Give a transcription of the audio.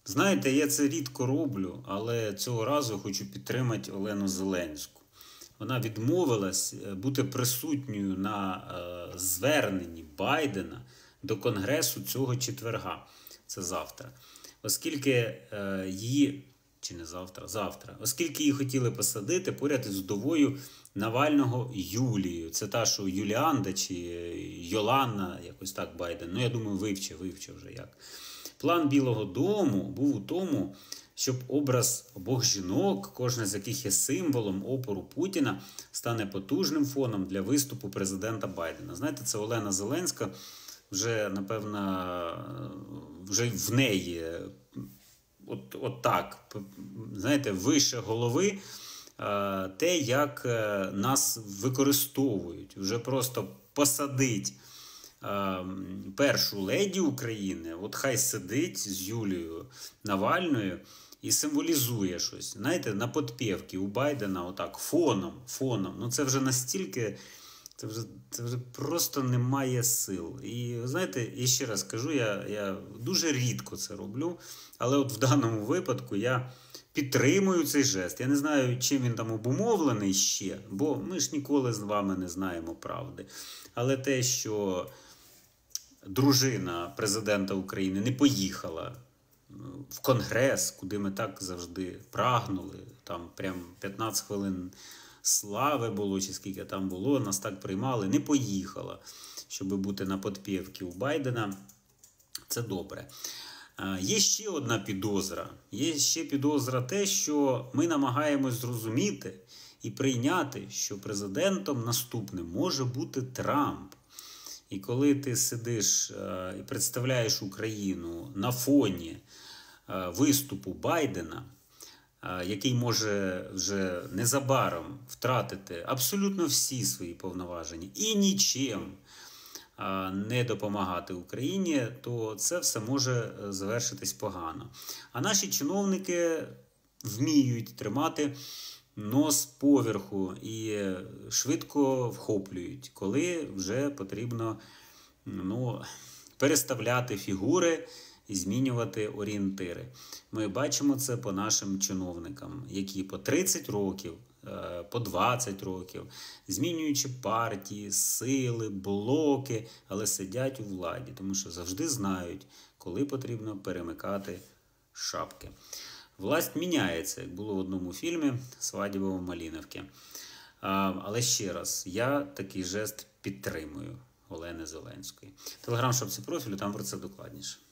Знаєте, я це рідко роблю, але цього разу хочу підтримати Олену Зеленську. Вона відмовилась бути присутньою на зверненні Байдена до Конгресу цього четверга. Це завтра. Оскільки її, чи не завтра, завтра, оскільки її хотіли посадити поряд із вдовою Навального Юлією. Це та, що Юліанда чи Йоланна, якось так Байден. Ну, я думаю, вивчив вже як. План Білого дому був у тому, щоб образ обох жінок, кожна з яких є символом опору Путіна, стане потужним фоном для виступу президента Байдена. Знаєте, це Олена Зеленська, вже, напевно, вже в неї от так, знаєте, вище голови те, як нас використовують. Вже просто посадить першу леді України, от хай сидить з Юлією Навальною і символізує щось. Знаєте, на підпівки у Байдена отак, фоном. Ну це вже настільки, це вже просто немає сил. І знаєте, я ще раз кажу, я дуже рідко це роблю, але от в даному випадку я підтримую цей жест. Я не знаю, чим він там обумовлений ще, бо ми ж ніколи з вами не знаємо правди. Але те, що дружина президента України не поїхала в Конгрес, куди ми так завжди прагнули, там прям 15 хвилин слави було, чи скільки там було, нас так приймали, не поїхала, щоб бути на підпівці у Байдена. Це добре. Є ще одна підозра. Є ще підозра те, що ми намагаємось зрозуміти і прийняти, що президентом наступним може бути Трамп. І коли ти сидиш і представляєш Україну на фоні виступу Байдена, який може вже незабаром втратити абсолютно всі свої повноваження і нічим не допомагати Україні, то це все може завершитись погано. А наші чиновники вміють тримати нос поверху і швидко вхоплюють, коли вже потрібно переставляти фігури і змінювати орієнтири. Ми бачимо це по нашим чиновникам, які по 30 років, по 20 років, змінюючи партії, сили, блоки, але сидять у владі, тому що завжди знають, коли потрібно перемикати шапки. Власть міняється, як було в одному фільмі «Свадьба в Малиновці». Але ще раз, я такий жест підтримую Олени Зеленської. Телеграм-шапці профілю, там про це докладніше.